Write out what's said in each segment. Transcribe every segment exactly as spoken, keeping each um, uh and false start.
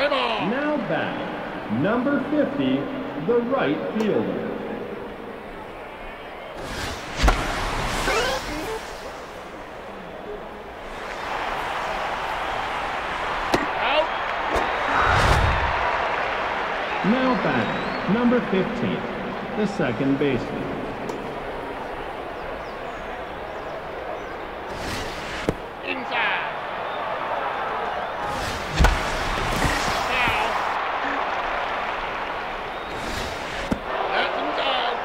Now batting, number fifty, the right fielder. Now batting, number fifteen, the second baseman. Inside. Foul. That's inside.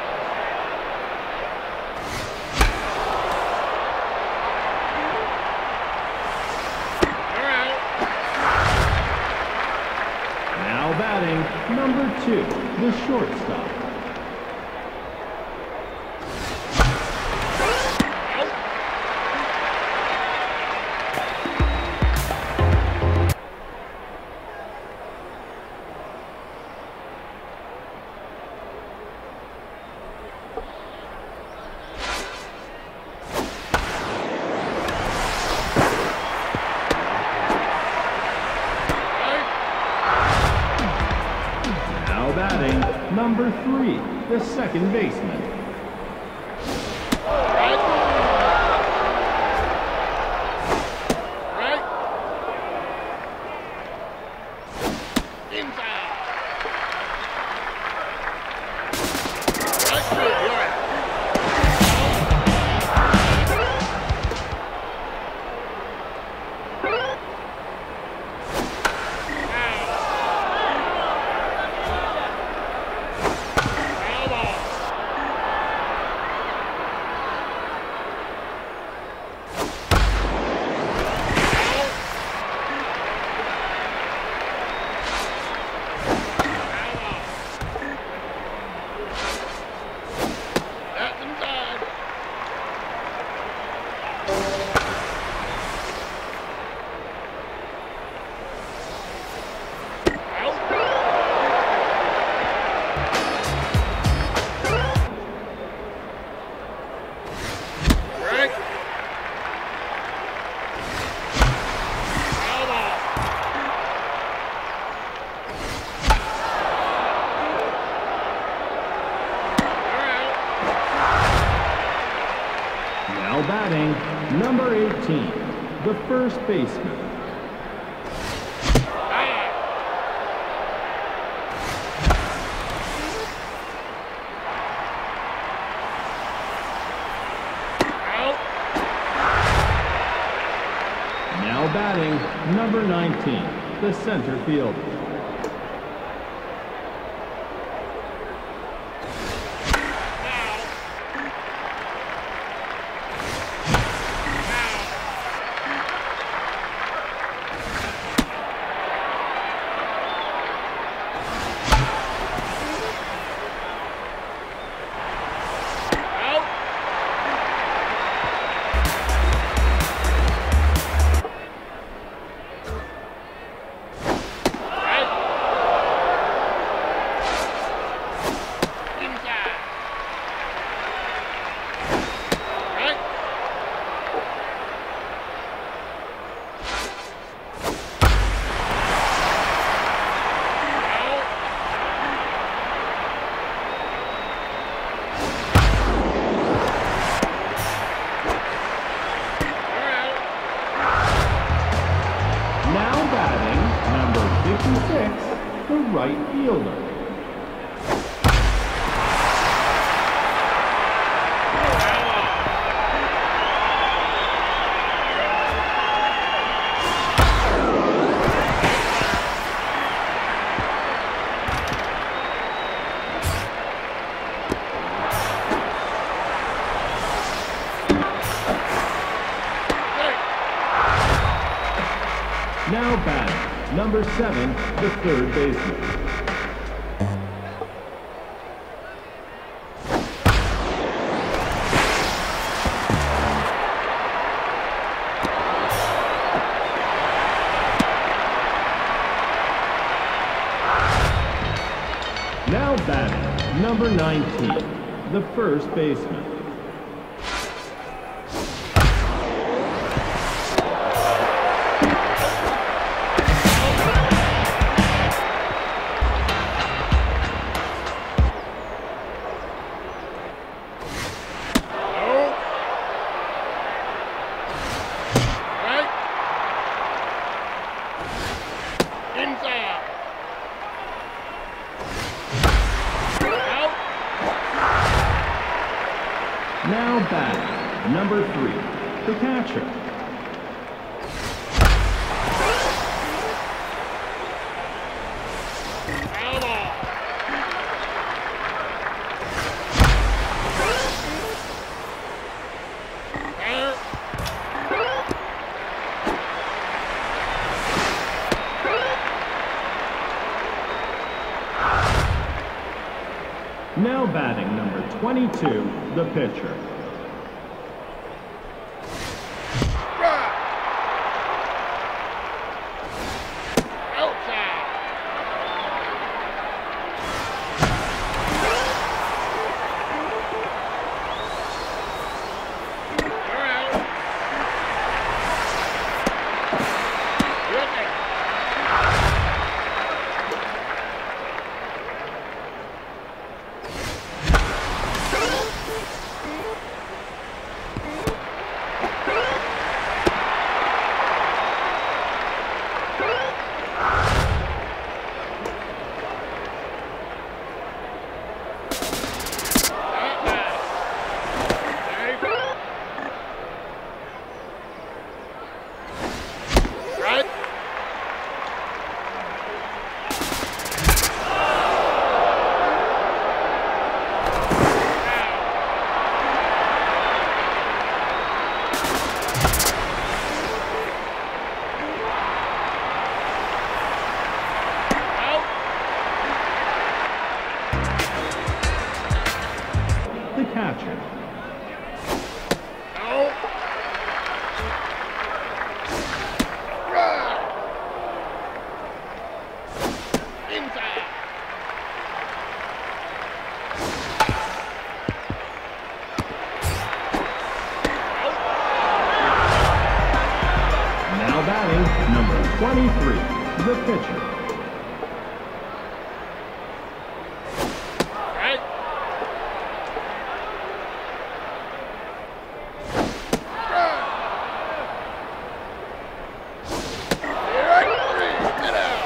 All right. Now batting, number two, the shortstop. Now batting, number three, the second baseman. Right. Right. Inside. Right through. You're right. Foul ball. That's inside. Out. Right. Foul ball. All right. Now batting, number eighteen, the first baseman. Ah. Out. Now batting, number nineteen, the center fielder. Foul. Out. Right. Inside. Right. Out. All right. Now batting, number fifty-six, the right fielder. Now batting, number seven, the third baseman. Now batting, number nineteen, the first baseman. Inside. Out. Now batting, number three, the catcher. Foul ball. Fair. Now batting, number twenty-two, the pitcher. Right. Outside. You're out. Looking. Right. Out. The catcher. Out. Right. Inside. Now batting, number twenty-three, the pitcher. Right. Right. Strike three. Get out.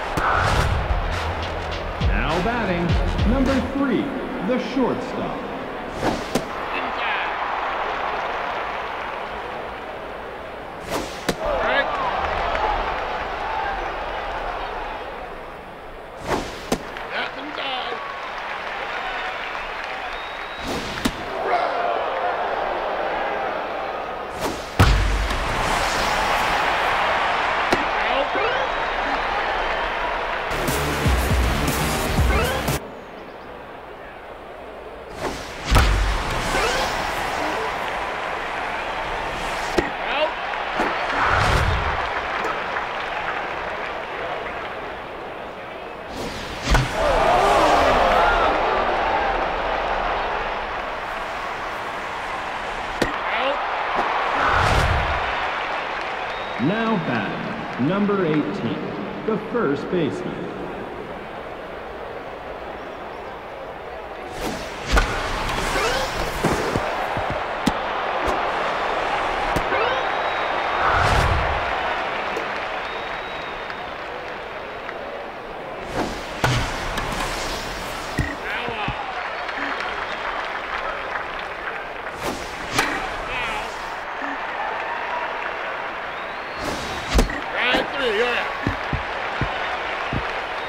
Now batting, number three, the shortstop. Inside. Right. That's inside. Right. Out. Out. Out. Now batting, number eighteen, the first baseman. Foul ball. Foul. Right three. You're out.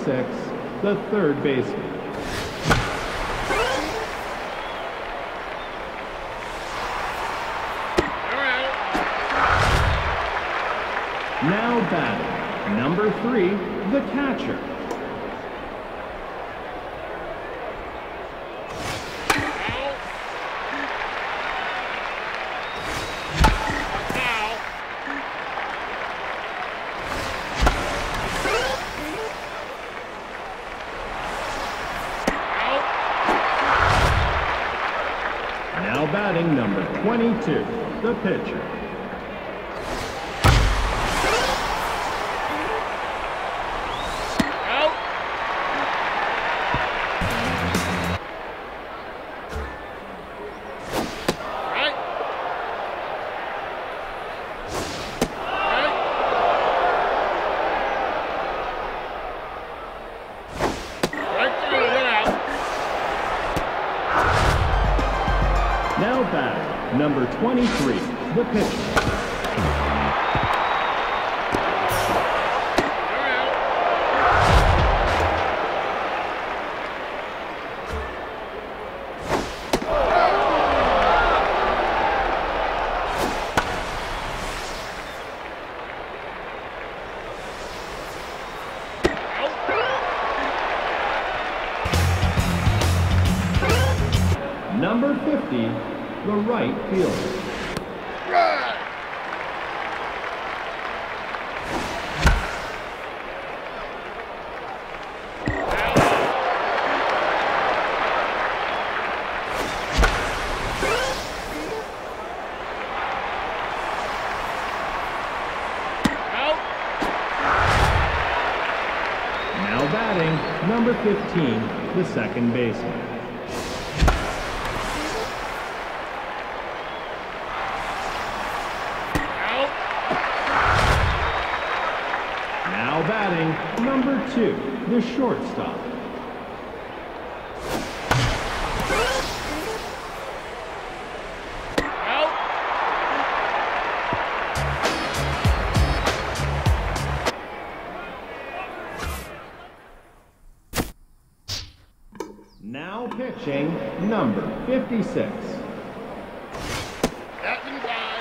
thirty-six, the third baseman. Now batting, number three, the catcher. Now batting, number twenty-two, the pitcher. Now batting, number twenty-three, the pitcher. Number fifty, the right fielder. Right. Now batting, number fifteen, the second baseman. Now batting, number two, the shortstop. Now pitching, number fifty-six. That's inside.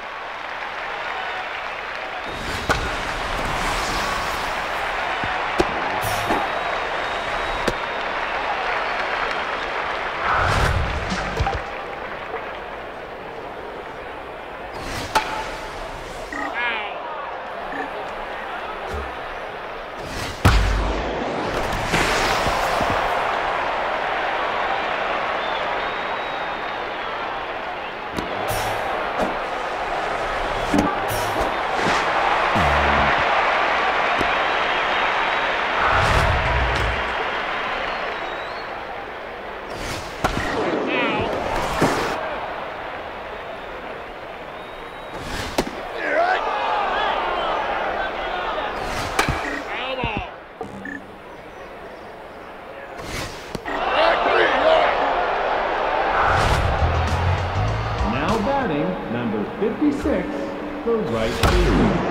Number fifty-six, the right fielder.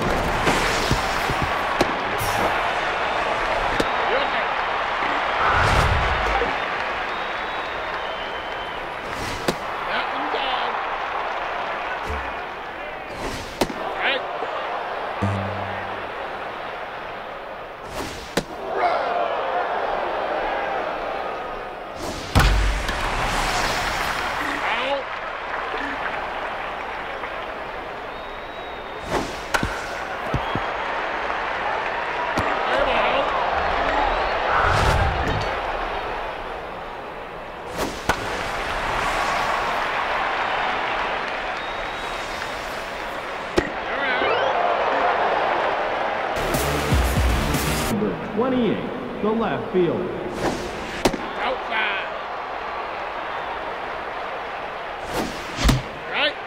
twenty-eight, the left fielder. Outside. Right.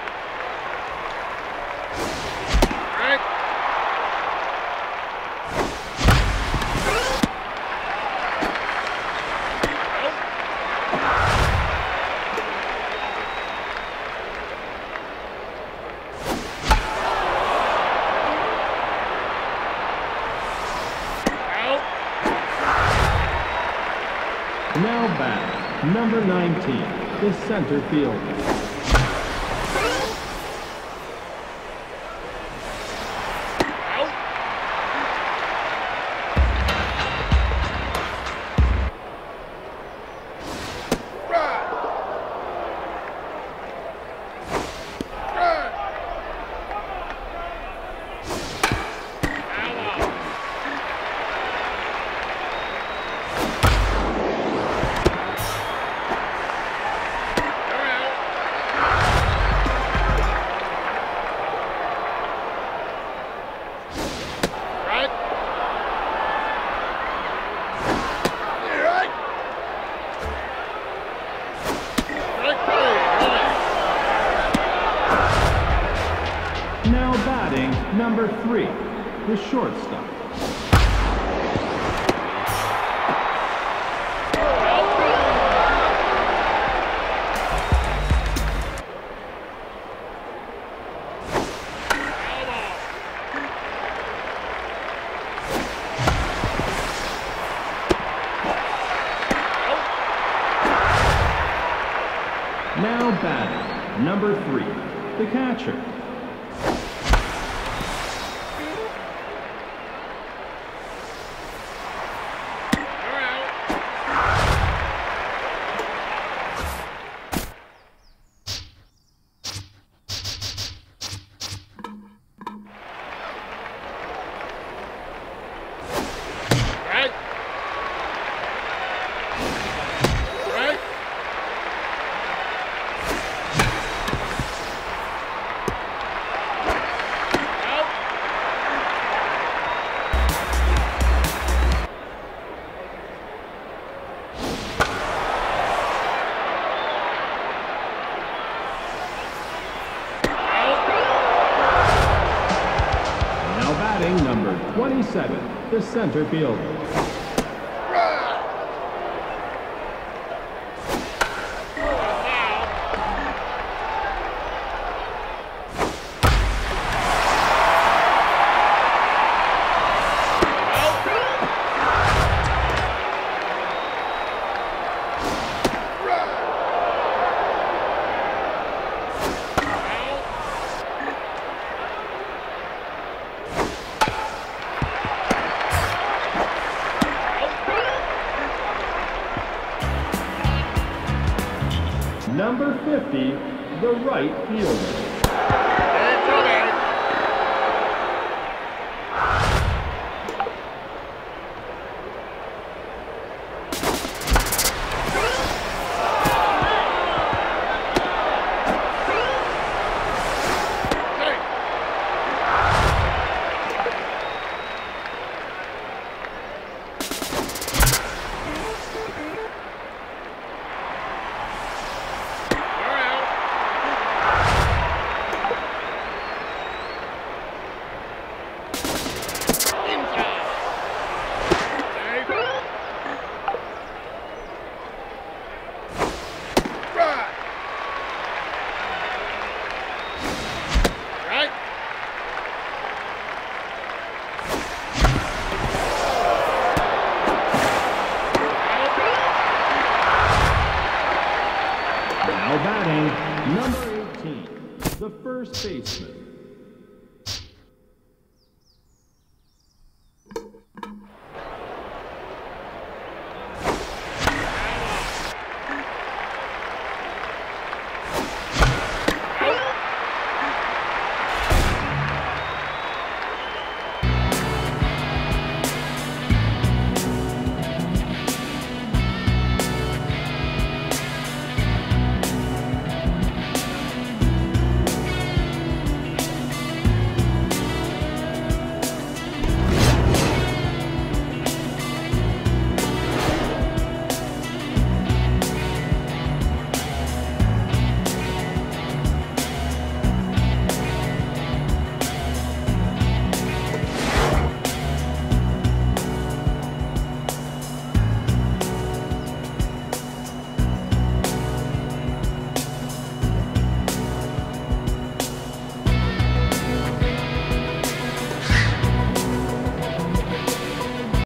Right. Out. batting, number nineteen, the center fielder. Now batting, number three, the shortstop. Now batting, number three, the catcher. Number twenty-seven, the center fielder. Number fifty, the right fielder. Now batting, number eighteen, the first baseman.